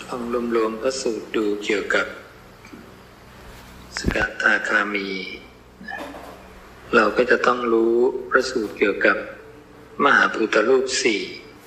ลองรวมๆพระสูตรดูเกี่ยวกับสกทาคามีเราก็จะต้องรู้พระสูตรเกี่ยวกับมหาภูตรูปสี่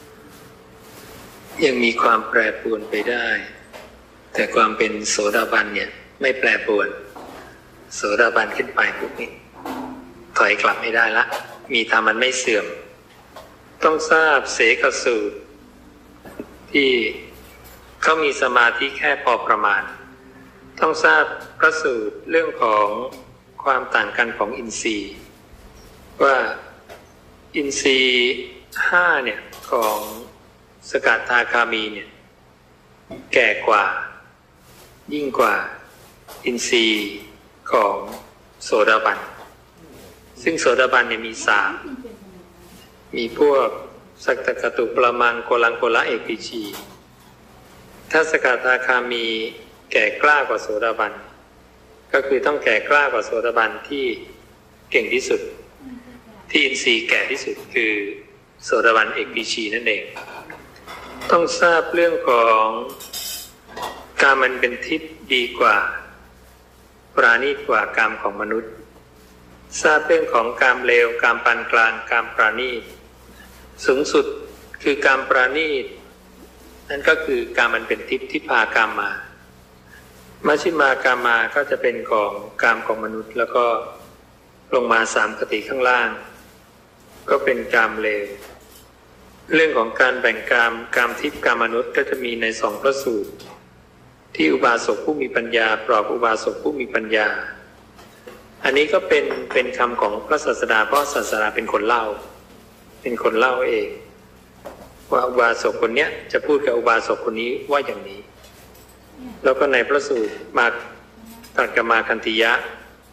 ยังมีความแปรปรวนไปได้แต่ความเป็นโสดาบันเนี่ยไม่แปรปรวนโสดาบันขึ้นไปปุ๊บนี่ถอยกลับไม่ได้ละมีธรรมมันไม่เสื่อมต้องทราบเสกสูตรที่เขามีสมาธิแค่พอประมาณต้องทราบพระสูตรเรื่องของความต่างกันของอินทรีย์ว่าอินทรีย์ห้าเนี่ยของสกทาคามีเนี่ยแก่กว่ายิ่งกว่าอินทรีย์ของโสดาบันซึ่งโสดาบันเนี่ยมีสามมีพวกสักตกตุปรมังโกลังโกละเอกิชีถ้าสกทาคามีแก่กล้ากว่าโสดาบันก็คือต้องแก่กล้ากว่าโสดาบันที่เก่งที่สุดที่อินทรีย์แก่ที่สุดคือโสดาบันเอกปีชีนั่นเองต้องทราบเรื่องของการมันเป็นทิพย์ดีกว่าปราณีตกว่ากามของมนุษย์ทราบเรื่องของกามเลวกามปานกลางกามปราณีตสูงสุดคือกามปราณีตนั่นก็คือการมันเป็นทิพย์ที่พากามมามัชฌิมากามาก็จะเป็นของกามของมนุษย์แล้วก็ลงมาสามคติข้างล่างก็เป็นกามเลวเรื่องของการแบ่งกามทิพย์กามมนุษย์ก็จะมีในสองพระสูตรที่อุบาสกผู้มีปัญญาปลอบอุบาสกผู้มีปัญญาอันนี้ก็เป็นคำของพระศาสดาเพราะศาสดาเป็นคนเล่าเองว่าอุบาสกคนนี้จะพูดกับอุบาสกคนนี้ว่าอย่างนี้แล้วก็ในพระสูตรมาตัดกมาคันติยะ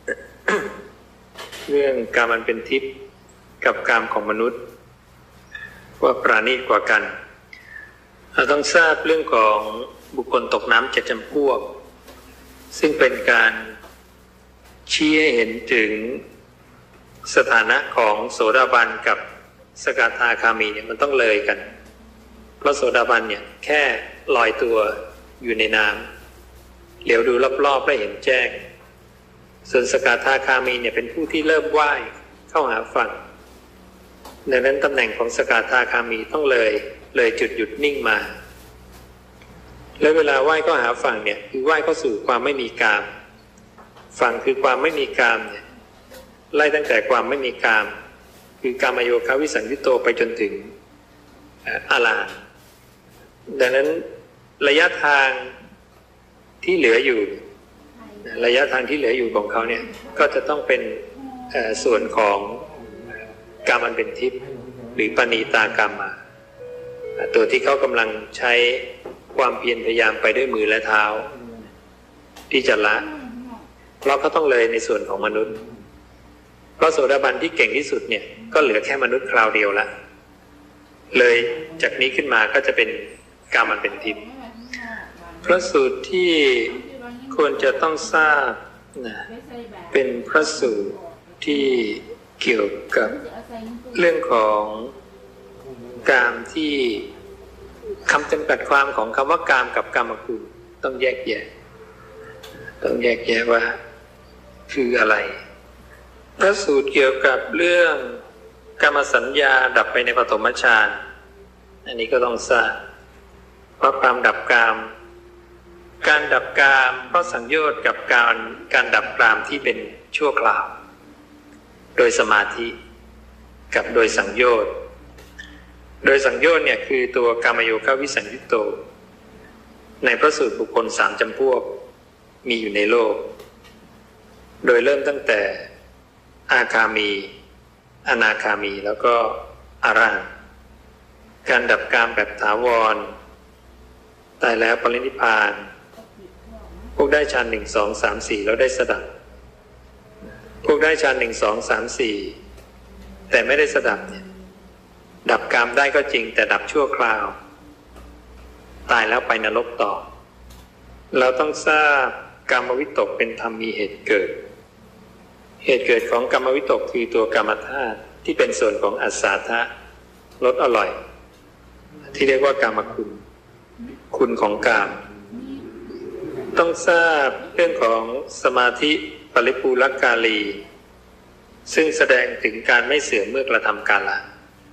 เรื่องการมันเป็นทิพย์กับกามของมนุษย์ว่าปราณีตกว่ากันเราต้องทราบเรื่องของบุคคลตกน้ำเจ็ดจำพวกซึ่งเป็นการชี้ให้เห็นถึงสถานะของโสดาบันกับสกทาคามีเนี่ยมันต้องเลยกันเพราะโสดาบันเนี่ยแค่ลอยตัวอยู่ในน้ำเหลียวดูรอบๆได้เห็นแจ้งส่วนสกทาคามีเนี่ยเป็นผู้ที่เริ่มว่ายเข้าหาฝั่งดังนั้นตำแหน่งของสกทาคามีต้องเลยจุดหยุดนิ่งมาแล้วเวลาว่ายเข้าหาฝั่งเนี่ยคือว่ายเข้าสู่ความไม่มีกามฝั่งคือความไม่มีกามเนี่ยไล่ตั้งแต่ความไม่มีกามคือกามโยคะวิสังยุตโตไปจนถึงอรหันต์ดังนั้นระยะทางที่เหลืออยู่ของเขาเนี่ยก็จะต้องเป็นส่วนของกามอันเป็นทิพย์หรือปณีตากามมาตัวที่เขากำลังใช้ความเพียรพยายามไปด้วยมือและเท้าที่จะละเพราะเขาต้องเลยในส่วนของมนุษย์เพราะโสดาบันที่เก่งที่สุดเนี่ยก็เหลือแค่มนุษย์คราวเดียวละเลยจากนี้ขึ้นมาก็จะเป็นกามอันเป็นทิพย์พระสูตรที่ควรจะต้องทราบนะเป็นพระสูตรที่เกี่ยวกับเรื่องของกามที่คำจำกัดความของคำว่ากามกับกามคุณต้องแยกแยะว่าคืออะไรพระสูตรเกี่ยวกับเรื่องกามสัญญาดับไปในปฐมฌานอันนี้ก็ต้องทราบเพราะความดับกามการดับกามเพราะสังโยชน์กับการดับกามที่เป็นชั่วคราวโดยสมาธิกับโดยสังโยชน์เนี่ยคือตัวกามโยคะวิสังยุตโตในพระสูตรบุคคลสามจำพวกมีอยู่ในโลกโดยเริ่มตั้งแต่อาคามีอนาคามีแล้วก็อรหันต์การดับกามแบบถาวรตายแล้วปรินิพพานพวกได้ฌาน1 2 3 4แล้วได้สดับพวกได้ฌาน1 2 3 4แต่ไม่ได้สดับเนี่ยดับกามได้ก็จริงแต่ดับชั่วคราวตายแล้วไปนรกต่อเราต้องทราบกามวิตกเป็นธรรมมีเหตุเกิดของกามวิตกคือตัวกามธาตุที่เป็นส่วนของอัสสาทะรสอร่อยที่เรียกว่ากามคุณของกามต้องทราบเรื่องของสมาธิปริปูรกาลี ซึ่งแสดงถึงการไม่เสื่อมเมื่อกระทำกาละ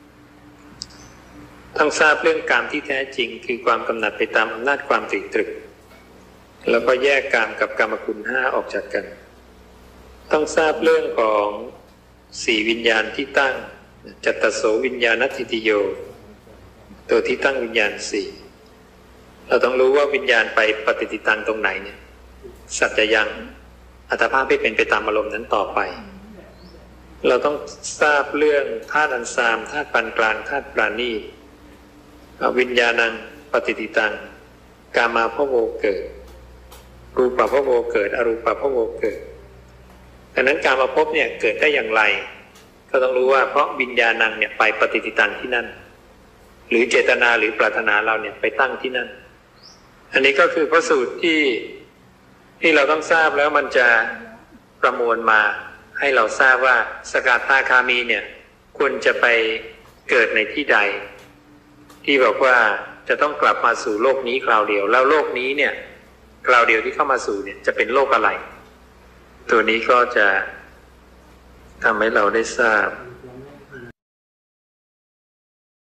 ต้องทราบเรื่องกามที่แท้จริงคือความกำหนัดไปตามอำนาจความตรึกตรึกแล้วก็แยกกามกับกามคุณห้าออกจากกันต้องทราบเรื่องของสี่วิญญาณที่ตั้งจัตตโสวิญญาณทิฏฐิโยตัวที่ตั้งวิญญาณสี่เราต้องรู้ว่าวิญญาณไปปฏิติตังตรงไหนเนี่ยสัจจะยังอัตภาพไม่เป็นไปตามอารมณ์นั้นต่อไปเราต้องทราบเรื่องธาตุอันซามธาตุปานกลางธาตุปราณีตวิญญาณังปฏิติตังกามาภโวเกิดรูปภโวเกิดอรูปภโวเกิดดังนั้นการมาพบเนี่ยเกิดได้อย่างไรก็ต้องรู้ว่าเพราะวิญญาณังเนี่ยไปปฏิติตังที่นั่นหรือเจตนาหรือปรารถนาเราเนี่ยไปตั้งที่นั่นอันนี้ก็คือพระสูตรที่เราต้องทราบแล้วมันจะประมวลมาให้เราทราบว่าสกทาคามีเนี่ยควรจะไปเกิดในที่ใดที่บอกว่าจะต้องกลับมาสู่โลกนี้คราวเดียวแล้วโลกนี้เนี่ยคราวเดียวที่เข้ามาสู่เนี่ยจะเป็นโลกอะไรตัวนี้ก็จะทำให้เราได้ทราบ